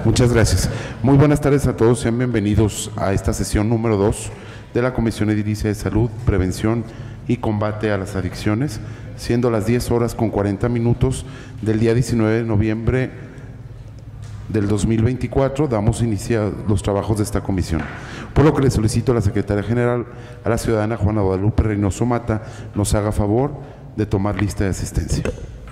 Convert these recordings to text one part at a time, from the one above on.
Muchas gracias. Muy buenas tardes a todos. Sean bienvenidos a esta sesión número 2 de la Comisión Edilicia de Salud, Prevención y Combate a las Adicciones, siendo las 10:40 del día 19 de noviembre del 2024, damos inicio a los trabajos de esta comisión. Por lo que le solicito a la Secretaria General, a la ciudadana Juana Guadalupe Reynoso Mata, nos haga favor de tomar lista de asistencia.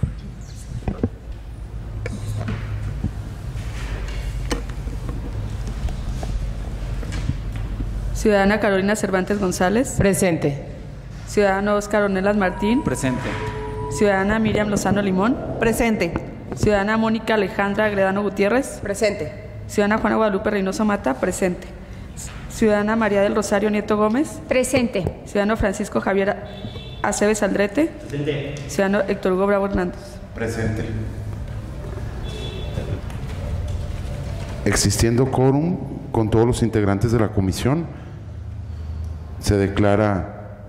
Ciudadana Carolina Cervantes González. Presente. Ciudadano Óscar Ornelas Martín. Presente. Ciudadana Miriam Lozano Limón. Presente. Ciudadana Mónica Alejandra Agredano Gutiérrez. Presente. Ciudadana Juana Guadalupe Reynoso Mata. Presente. Ciudadana María del Rosario Nieto Gómez. Presente. Ciudadano Francisco Javier Aceves Aldrete. Presente. Ciudadano Héctor Hugo Bravo Hernández. Presente. Existiendo quórum con todos los integrantes de la comisión, se declara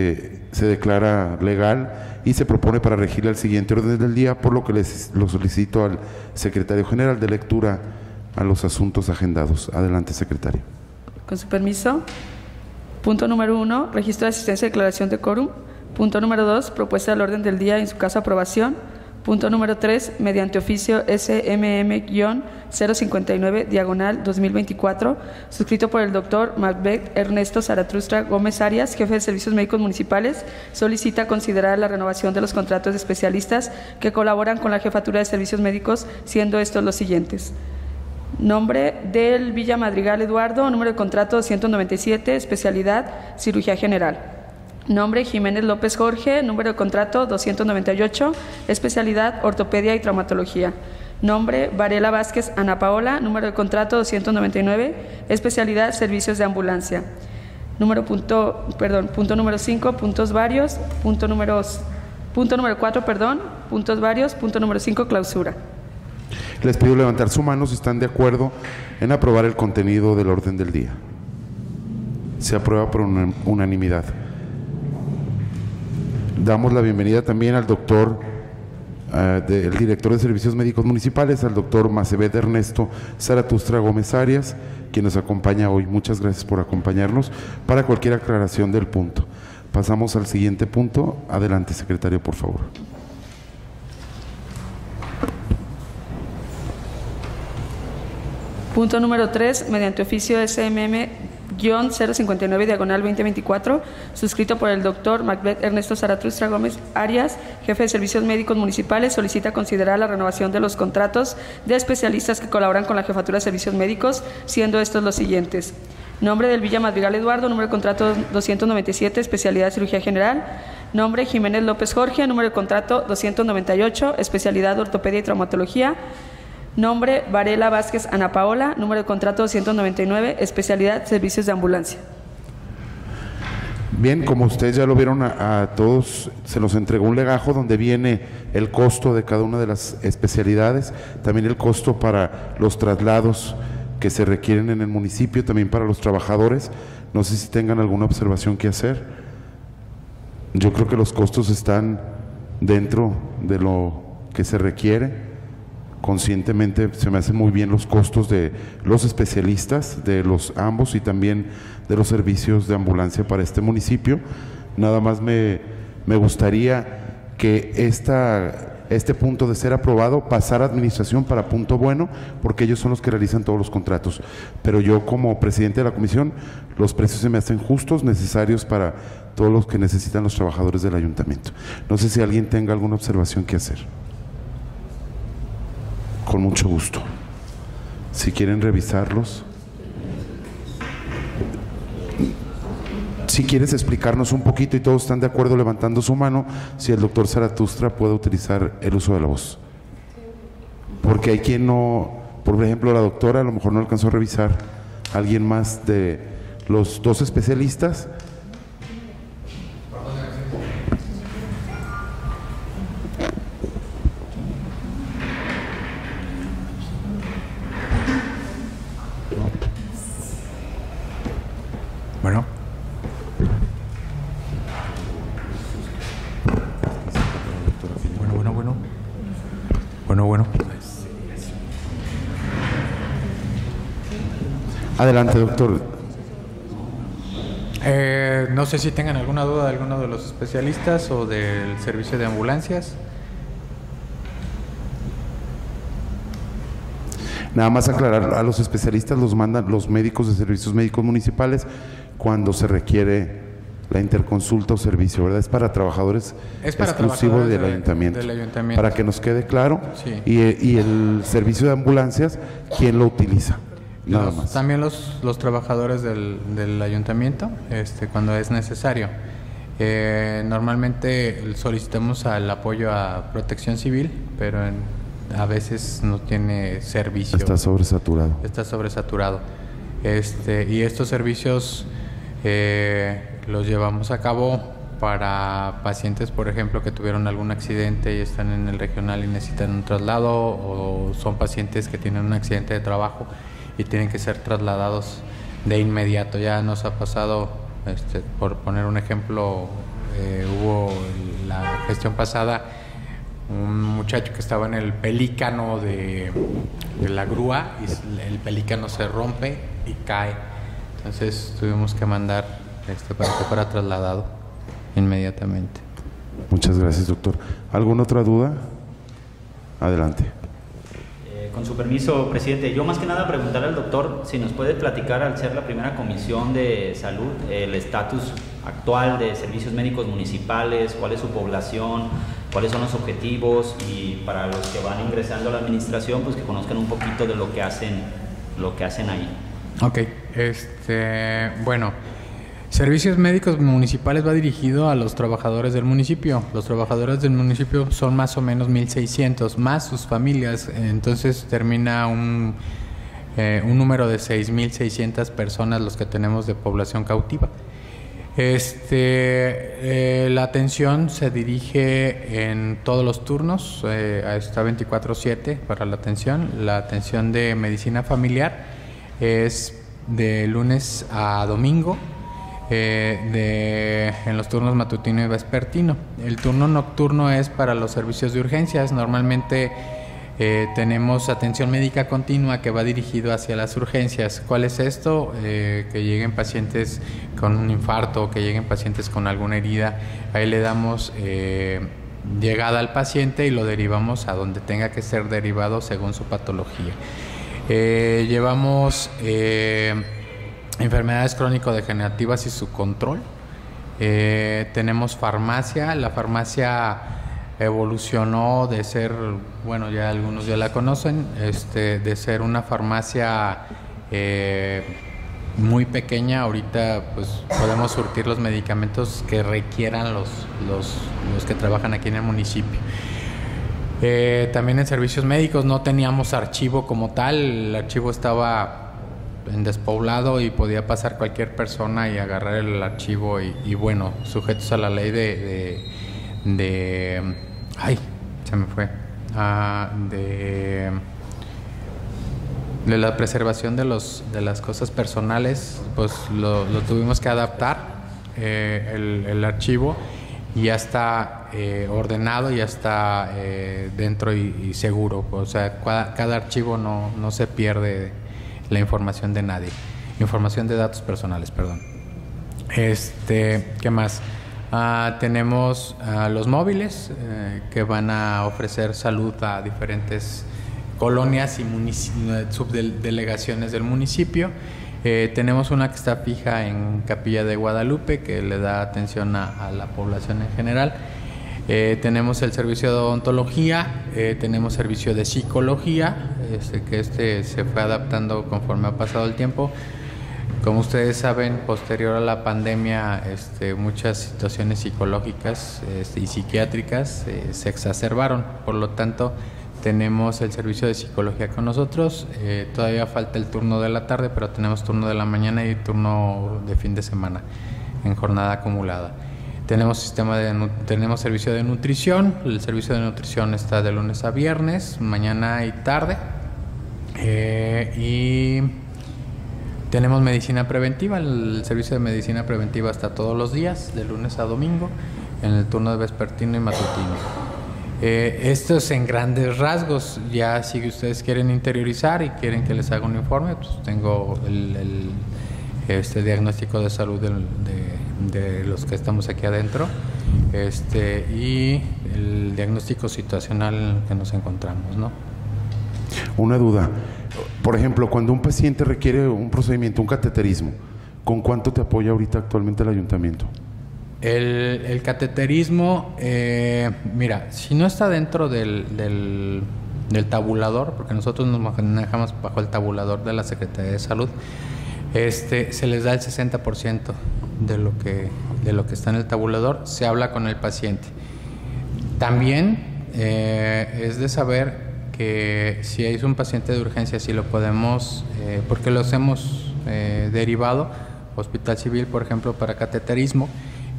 legal y se propone para regir el siguiente orden del día, por lo que lo solicito al secretario general de lectura a los asuntos agendados. Adelante, secretario. Con su permiso. Punto número 1, registro de asistencia y declaración de quórum. Punto número 2, propuesta del orden del día y en su caso aprobación. Punto número 3, mediante oficio SMM-059/2024, suscrito por el doctor Macbeth Ernesto Zaratustra Gómez Arias, jefe de Servicios Médicos Municipales, solicita considerar la renovación de los contratos de especialistas que colaboran con la Jefatura de Servicios Médicos, siendo estos los siguientes. Nombre del Villa Madrigal Eduardo, número de contrato 297, especialidad Cirugía General. Nombre Jiménez López Jorge, número de contrato 298, especialidad Ortopedia y Traumatología. Nombre Varela Vázquez Ana Paola, número de contrato 299, especialidad Servicios de Ambulancia. Punto número 5, puntos varios, punto número 4, puntos varios, punto número 5, clausura. Les pido levantar su mano si están de acuerdo en aprobar el contenido del orden del día. Se aprueba por unanimidad. Damos la bienvenida también al doctor, el director de Servicios Médicos Municipales, al doctor Macebet Ernesto Zaratustra Gómez Arias, quien nos acompaña hoy. Muchas gracias por acompañarnos. Para cualquier aclaración del punto. Pasamos al siguiente punto. Adelante, secretario, por favor. Punto número 3, mediante oficio SMM-059/2024, suscrito por el doctor Macbeth Ernesto Zaratustra Gómez Arias, jefe de Servicios Médicos Municipales, solicita considerar la renovación de los contratos de especialistas que colaboran con la Jefatura de Servicios Médicos, siendo estos los siguientes. Nombre del Villa Madrigal Eduardo, número de contrato 297, especialidad Cirugía General. Nombre Jiménez López Jorge, número de contrato 298, especialidad Ortopedia y Traumatología. Nombre Varela Vázquez Ana Paola, número de contrato 299, especialidad Servicios de Ambulancia. Bien, como ustedes ya lo vieron, a todos se los entregó un legajo donde viene el costo de cada una de las especialidades, también el costo para los traslados que se requieren en el municipio, también para los trabajadores. No sé si tengan alguna observación que hacer. Yo creo que los costos están dentro de lo que se requiere. Conscientemente se me hacen muy bien los costos de los especialistas, de los ambos y también de los servicios de ambulancia para este municipio. Nada más me gustaría que este punto de ser aprobado pasara a administración para punto bueno, porque ellos son los que realizan todos los contratos. Pero yo, como presidente de la comisión, los precios se me hacen justos, necesarios para todos los que necesitan los trabajadores del ayuntamiento. No sé si alguien tenga alguna observación que hacer. Con mucho gusto. Si quieren revisarlos. Si quieres explicarnos un poquito y todos están de acuerdo levantando su mano, si el doctor Zaratustra puede utilizar el uso de la voz. Porque hay quien no, por ejemplo la doctora a lo mejor no alcanzó a revisar. ¿Alguien más de los dos especialistas? Bueno. Bueno. Adelante, doctor. No sé si tengan alguna duda de alguno de los especialistas o del servicio de ambulancias. Nada más aclarar, a los especialistas los mandan los médicos de servicios médicos municipales cuando se requiere la interconsulta o servicio, ¿verdad? Es para trabajadores exclusivo del ayuntamiento. Para que nos quede claro. Sí. Y el servicio de ambulancias, ¿quién lo utiliza? Nada más. También los trabajadores del ayuntamiento, cuando es necesario. Normalmente solicitamos el apoyo a Protección Civil, pero a veces no tiene servicio. Está sobresaturado. Está sobresaturado. Y estos servicios los llevamos a cabo para pacientes, por ejemplo, que tuvieron algún accidente y están en el regional y necesitan un traslado, o son pacientes que tienen un accidente de trabajo y tienen que ser trasladados de inmediato. Ya nos ha pasado, por poner un ejemplo, hubo la gestión pasada un muchacho que estaba en el pelícano de la grúa y el pelícano se rompe y cae. Entonces tuvimos que mandar para que fuera trasladado inmediatamente. Muchas gracias, doctor. ¿Alguna otra duda? Adelante. Con su permiso, presidente, yo más que nada preguntarle al doctor si nos puede platicar, al ser la primera comisión de salud, el estatus actual de servicios médicos municipales, cuál es su población, cuáles son los objetivos, y para los que van ingresando a la administración, pues que conozcan un poquito de lo que hacen ahí. Ok, bueno, Servicios Médicos Municipales va dirigido a los trabajadores del municipio. Los trabajadores del municipio son más o menos 1,600, más sus familias. Entonces termina un número de 6,600 personas los que tenemos de población cautiva. La atención se dirige en todos los turnos, está 24/7 para la atención. La atención de medicina familiar es de lunes a domingo, en los turnos matutino y vespertino. El turno nocturno es para los servicios de urgencias. Normalmente tenemos atención médica continua que va dirigido hacia las urgencias. ¿Cuál es esto? Que lleguen pacientes con un infarto, que lleguen pacientes con alguna herida. Ahí le damos llegada al paciente y lo derivamos a donde tenga que ser derivado según su patología. Llevamos enfermedades crónico-degenerativas y su control. Tenemos farmacia. La farmacia evolucionó de ser, bueno, ya algunos ya la conocen, de ser una farmacia muy pequeña. Ahorita pues podemos surtir los medicamentos que requieran los que trabajan aquí en el municipio. También en servicios médicos no teníamos archivo como tal. El archivo estaba en despoblado y podía pasar cualquier persona y agarrar el archivo y bueno, sujetos a la ley se me fue, de la preservación de las cosas personales, pues lo tuvimos que adaptar, el archivo, y ya está ordenado, ya está dentro y seguro. O sea, cada archivo no se pierde la información de nadie, información de datos personales, perdón. ¿Qué más? Tenemos los móviles que van a ofrecer salud a diferentes colonias y subdelegaciones del municipio. Tenemos una que está fija en Capilla de Guadalupe, que le da atención a la población en general. Tenemos el servicio de odontología, tenemos servicio de psicología, que se fue adaptando conforme ha pasado el tiempo. Como ustedes saben, posterior a la pandemia, muchas situaciones psicológicas y psiquiátricas se exacerbaron. Por lo tanto, tenemos el servicio de psicología con nosotros. Todavía falta el turno de la tarde, pero tenemos turno de la mañana y turno de fin de semana en jornada acumulada. Tenemos servicio de nutrición. El servicio de nutrición está de lunes a viernes, mañana y tarde. Y tenemos medicina preventiva. El servicio de medicina preventiva está todos los días, de lunes a domingo, en el turno de vespertino y matutino. Esto es en grandes rasgos. Ya si ustedes quieren interiorizar y quieren que les haga un informe, pues tengo este diagnóstico de salud de los que estamos aquí adentro, y el diagnóstico situacional en el que nos encontramos, ¿no? Una duda. Por ejemplo, cuando un paciente requiere un procedimiento, un cateterismo, ¿con cuánto te apoya ahorita actualmente el ayuntamiento? El cateterismo, mira, si no está dentro del tabulador, porque nosotros nos manejamos bajo el tabulador de la Secretaría de Salud, se les da el 60% de lo que está en el tabulador, se habla con el paciente. También es de saber que si es un paciente de urgencia, si lo podemos, porque los hemos derivado, Hospital Civil, por ejemplo, para cateterismo,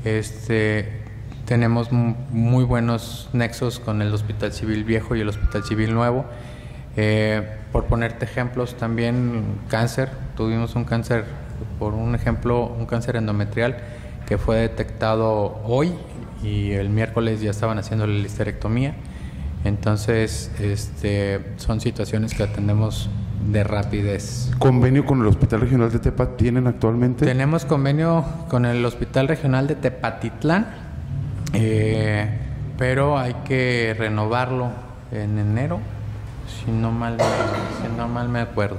tenemos muy buenos nexos con el Hospital Civil Viejo y el Hospital Civil Nuevo. Por ponerte ejemplos, también cáncer, tuvimos un cáncer, por un ejemplo, un cáncer endometrial que fue detectado hoy y el miércoles ya estaban haciendo la histerectomía. Entonces, son situaciones que atendemos de rapidez. ¿Convenio con el Hospital Regional de Tepa tienen actualmente? Tenemos convenio con el Hospital Regional de Tepatitlán, pero hay que renovarlo en enero, si no mal me acuerdo.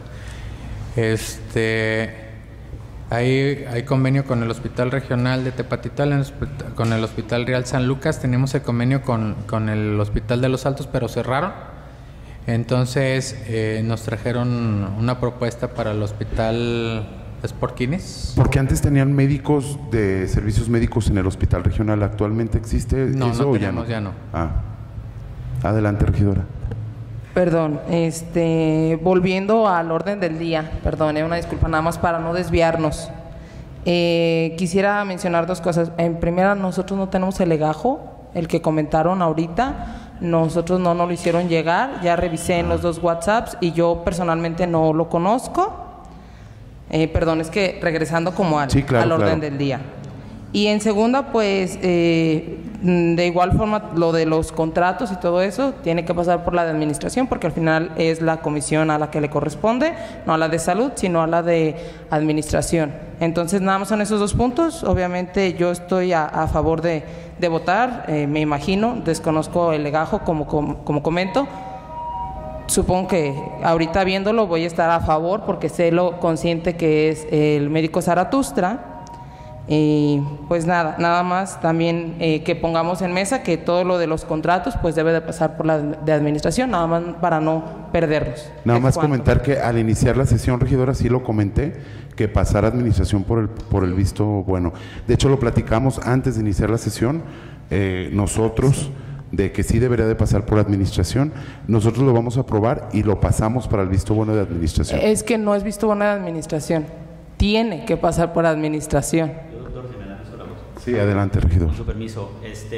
Hay convenio con el Hospital Regional de Tepatitlán, con el Hospital Real San Lucas. Tenemos el convenio con el Hospital de los Altos, pero cerraron. Entonces nos trajeron una propuesta para el Hospital Sportquines. Porque antes tenían médicos de servicios médicos en el Hospital Regional. ¿Actualmente existe eso no o tenemos, ya no? Adelante, regidora. Perdón, volviendo al orden del día, perdón, una disculpa nada más para no desviarnos. Quisiera mencionar dos cosas. En primera, nosotros no tenemos el legajo, el que comentaron ahorita. Nosotros no nos lo hicieron llegar, ya revisé en los 2 WhatsApps y yo personalmente no lo conozco. Perdón, es que regresando como al orden del día. Y en segunda, pues, de igual forma, lo de los contratos y todo eso tiene que pasar por la de administración, porque al final es la comisión a la que le corresponde, no a la de salud, sino a la de administración. Entonces, nada más son esos 2 puntos. Obviamente, yo estoy a favor de votar, me imagino, desconozco el legajo, como comento. Supongo que ahorita viéndolo voy a estar a favor, porque sé lo consciente que es el médico Zaratustra. Y pues nada más también que pongamos en mesa que todo lo de los contratos pues debe de pasar por la de administración, nada más para no perderlos. Nada más comentar que al iniciar la sesión, regidora, sí lo comenté, que pasara administración por el visto bueno. De hecho, lo platicamos antes de iniciar la sesión, nosotros, de que sí debería de pasar por administración. Nosotros lo vamos a aprobar y lo pasamos para el visto bueno de administración. Es que no es visto bueno de administración, tiene que pasar por administración. Sí, adelante, regidor. Con su permiso,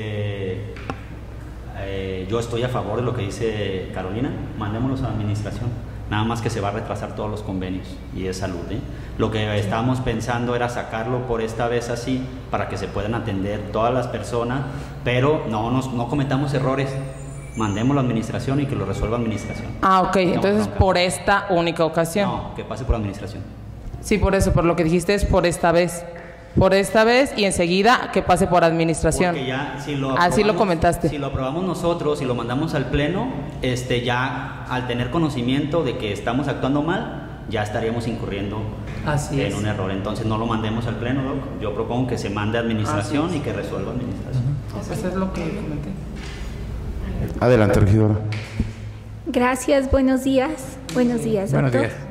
yo estoy a favor de lo que dice Carolina, mandémoslos a la administración, nada más que se va a retrasar todos los convenios y es salud. Lo que estábamos pensando era sacarlo por esta vez así, para que se puedan atender todas las personas, pero no cometamos errores, mandémoslo a administración y que lo resuelva administración. Ok, entonces por esta única ocasión. No, que pase por administración. Sí, por eso, por lo que dijiste es por esta vez. Por esta vez y enseguida que pase por administración. Porque ya, así lo comentaste. Si lo aprobamos nosotros y lo mandamos al pleno, ya al tener conocimiento de que estamos actuando mal, ya estaríamos incurriendo en un error. Entonces no lo mandemos al pleno, Doc. Yo propongo que se mande a administración y que resuelva administración. Eso es lo que comenté. Adelante, regidora. Gracias, buenos días. Buenos días, doctor. Buenos días.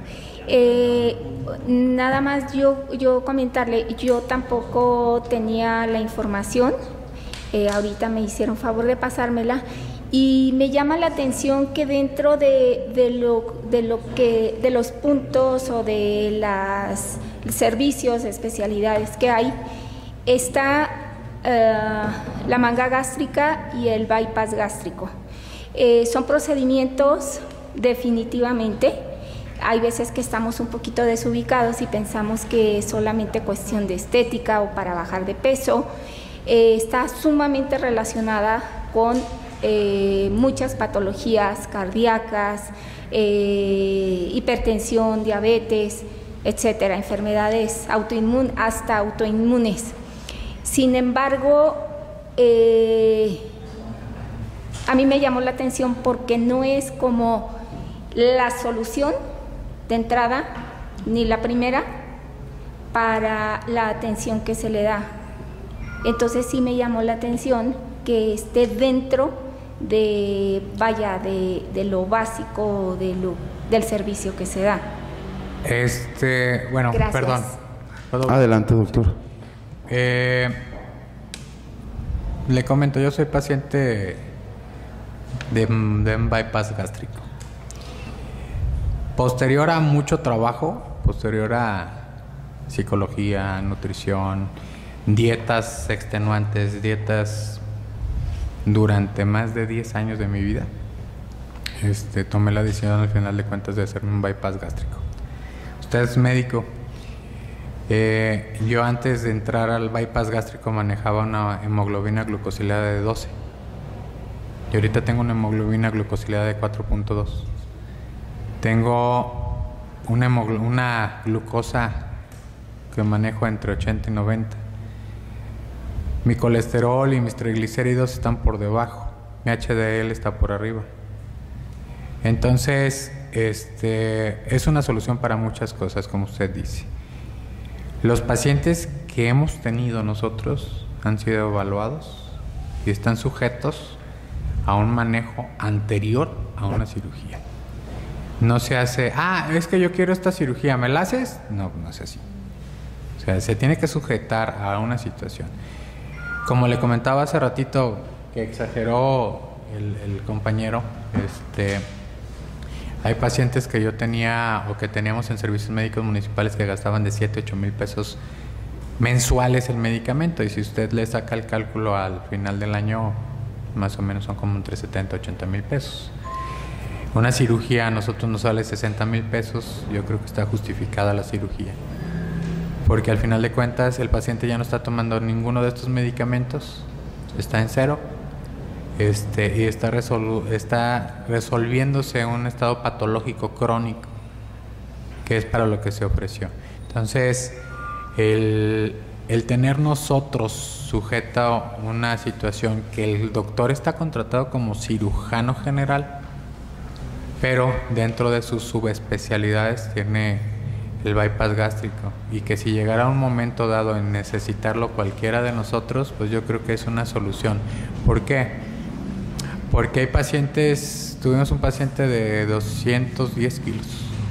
Nada más yo comentarle, yo tampoco tenía la información, ahorita me hicieron favor de pasármela y me llama la atención que dentro de los puntos o de los servicios, especialidades que hay, está la manga gástrica y el bypass gástrico. Son procedimientos definitivamente. Hay veces que estamos un poquito desubicados y pensamos que es solamente cuestión de estética o para bajar de peso. Está sumamente relacionada con muchas patologías cardíacas, hipertensión, diabetes, etcétera, enfermedades hasta autoinmunes. Sin embargo, a mí me llamó la atención porque no es como la solución de entrada, ni la primera, para la atención que se le da. Entonces sí me llamó la atención que esté dentro de lo básico del servicio que se da. Bueno, Gracias. perdón. Adelante, doctor. Le comento, yo soy paciente de un bypass gástrico. Posterior a mucho trabajo, posterior a psicología, nutrición, dietas extenuantes, dietas durante más de 10 años de mi vida, tomé la decisión al final de cuentas de hacerme un bypass gástrico. Usted es médico. Yo antes de entrar al bypass gástrico manejaba una hemoglobina glucosilada de 12 y ahorita tengo una hemoglobina glucosilada de 4.2. Tengo una glucosa que manejo entre 80 y 90. Mi colesterol y mis triglicéridos están por debajo, mi HDL está por arriba. Entonces, es una solución para muchas cosas, como usted dice. Los pacientes que hemos tenido nosotros han sido evaluados y están sujetos a un manejo anterior a una cirugía. No se hace, es que yo quiero esta cirugía, ¿me la haces? No, no es así. O sea, se tiene que sujetar a una situación. Como le comentaba hace ratito, que exageró el compañero, hay pacientes que yo tenía o que teníamos en servicios médicos municipales que gastaban de 7, 8 mil pesos mensuales el medicamento, y si usted le saca el cálculo al final del año, más o menos son como entre 70, 80 mil pesos. Una cirugía a nosotros nos sale 60 mil pesos, yo creo que está justificada la cirugía, porque al final de cuentas el paciente ya no está tomando ninguno de estos medicamentos, está en cero, y está resolviéndose un estado patológico crónico, que es para lo que se ofreció. Entonces, el tener nosotros sujeto a una situación que el doctor está contratado como cirujano general, pero dentro de sus subespecialidades tiene el bypass gástrico, y que si llegara un momento dado en necesitarlo cualquiera de nosotros, pues yo creo que es una solución. ¿Por qué? Porque hay pacientes, tuvimos un paciente de 210 kilos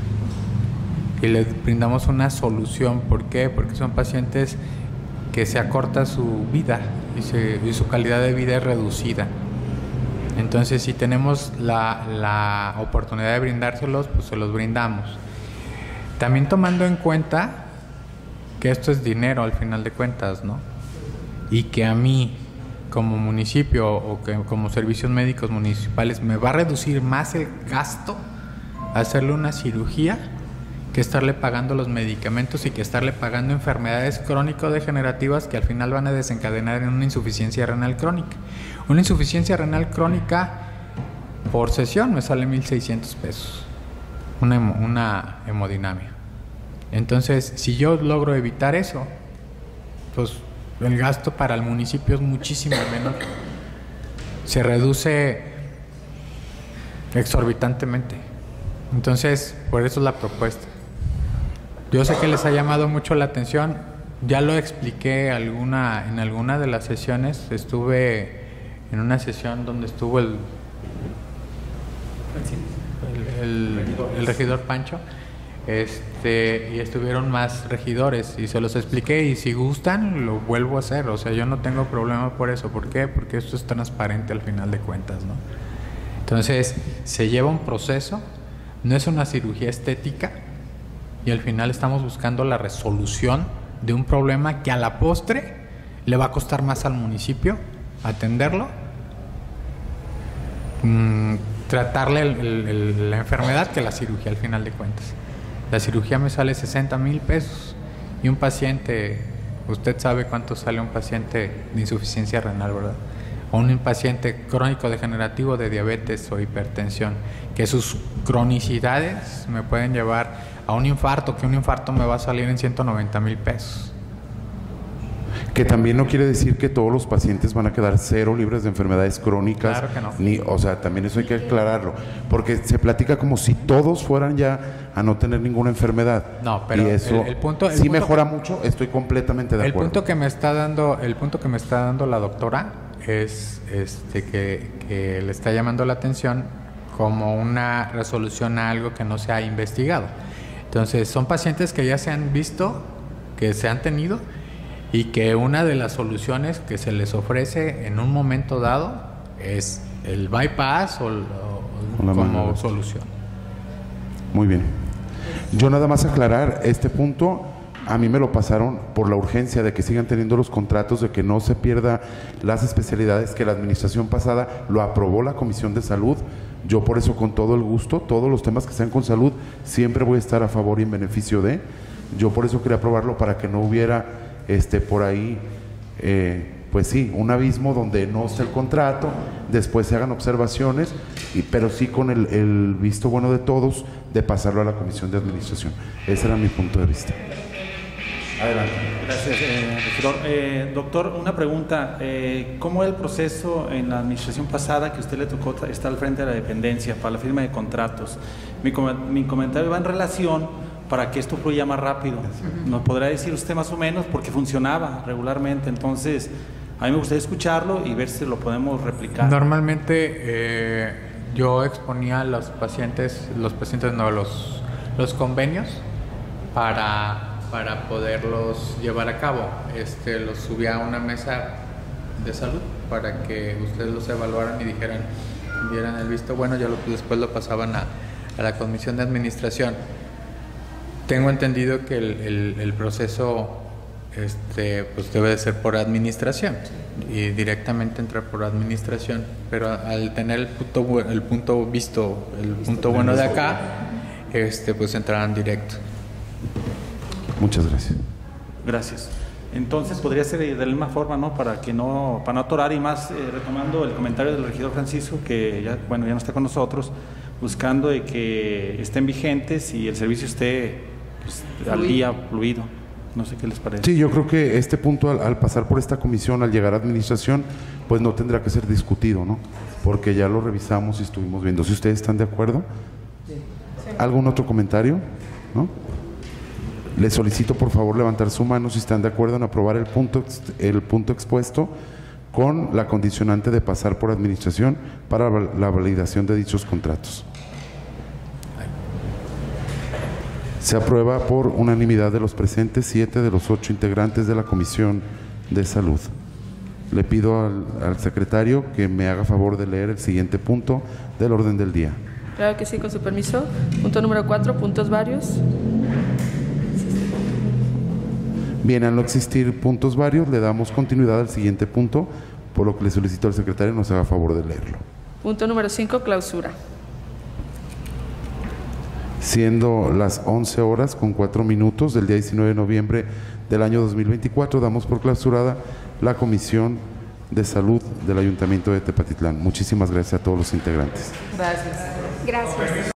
y le brindamos una solución. ¿Por qué? Porque son pacientes que se acorta su vida y su calidad de vida es reducida. Entonces, si tenemos la oportunidad de brindárselos, pues se los brindamos. También tomando en cuenta que esto es dinero al final de cuentas, ¿no? Y que a mí, como municipio o que como servicios médicos municipales, me va a reducir más el gasto hacerle una cirugía que estarle pagando los medicamentos y que estarle pagando enfermedades crónico-degenerativas que al final van a desencadenar en una insuficiencia renal crónica. Una insuficiencia renal crónica por sesión me sale 1,600 pesos, una hemodinamia. Entonces, si yo logro evitar eso, pues el gasto para el municipio es muchísimo menor. Se reduce exorbitantemente. Entonces, por eso es la propuesta. Yo sé que les ha llamado mucho la atención. Ya lo expliqué en alguna de las sesiones. Estuve en una sesión donde estuvo el regidor Pancho, y estuvieron más regidores y se los expliqué, y si gustan lo vuelvo a hacer. O sea, yo no tengo problema por eso. ¿Por qué? Porque esto es transparente al final de cuentas, ¿no? Entonces, se lleva un proceso, no es una cirugía estética, y al final estamos buscando la resolución de un problema que a la postre le va a costar más al municipio atenderlo, tratarle la enfermedad, que la cirugía al final de cuentas. La cirugía me sale 60 mil pesos y un paciente, usted sabe cuánto sale un paciente de insuficiencia renal, ¿verdad? o un paciente crónico degenerativo de diabetes o hipertensión, que sus cronicidades me pueden llevar a un infarto, que un infarto me va a salir en 190,000 pesos. Que también no quiere decir que todos los pacientes van a quedar cero libres de enfermedades crónicas. Claro que no. O sea, también eso hay que aclararlo. Porque se platica como si todos fueran ya a no tener ninguna enfermedad. No, pero y eso el punto mejora mucho, estoy completamente de acuerdo. El punto que me está dando la doctora es que le está llamando la atención como una resolución a algo que no se ha investigado. Entonces, son pacientes que ya se han visto, que se han tenido, y que una de las soluciones que se les ofrece en un momento dado es el bypass o como solución. Muy bien. Yo nada más aclarar este punto. A mí me lo pasaron por la urgencia de que sigan teniendo los contratos, de que no se pierda las especialidades, que la administración pasada lo aprobó la Comisión de Salud. Yo por eso, con todo el gusto, todos los temas que sean con salud, siempre voy a estar a favor y en beneficio de. Yo por eso quería aprobarlo, para que no hubiera por ahí, pues sí, un abismo donde no esté el contrato, después se hagan observaciones, pero sí con el visto bueno de todos, de pasarlo a la Comisión de Administración. Ese era mi punto de vista. Adelante. Gracias, regidor. Doctor, una pregunta. ¿Cómo es el proceso en la administración pasada que a usted le tocó estar al frente de la dependencia para la firma de contratos? Mi comentario va en relación para que esto fluya más rápido. ¿Nos podrá decir usted más o menos? Porque funcionaba regularmente. Entonces, a mí me gustaría escucharlo y ver si lo podemos replicar. Normalmente yo exponía a los convenios para poderlos llevar a cabo. Los subía a una mesa de salud para que ustedes los evaluaran y dieran el visto bueno. Ya después lo pasaban a la Comisión de Administración. Tengo entendido que el proceso pues debe de ser por administración y directamente entrar por administración, pero al tener el punto bueno de acá, pues entrarán directo. Muchas gracias. Gracias. Entonces podría ser de la misma forma, ¿no? Para no atorar, y más retomando el comentario del regidor Francisco, que ya no está con nosotros, buscando de que estén vigentes y el servicio esté al día, fluido. No sé qué les parece. Sí, yo creo que este punto, al pasar por esta comisión, al llegar a administración, pues no tendrá que ser discutido, ¿no? Porque ya lo revisamos y estuvimos viendo. Si ustedes están de acuerdo. Sí. ¿Algún otro comentario? ¿No? Les solicito por favor levantar su mano si están de acuerdo en aprobar el punto expuesto, con la condicionante de pasar por administración para la validación de dichos contratos. Se aprueba por unanimidad de los presentes, 7 de los 8 integrantes de la Comisión de Salud. Le pido al secretario que me haga favor de leer el siguiente punto del orden del día. Claro que sí, con su permiso. Punto número 4, puntos varios. Bien, al no existir puntos varios, le damos continuidad al siguiente punto, por lo que le solicito al secretario nos haga favor de leerlo. Punto número 5, clausura. Siendo las 11:04 del día 19 de noviembre del año 2024, damos por clausurada la Comisión de Salud del Ayuntamiento de Tepatitlán. Muchísimas gracias a todos los integrantes. Gracias. Gracias.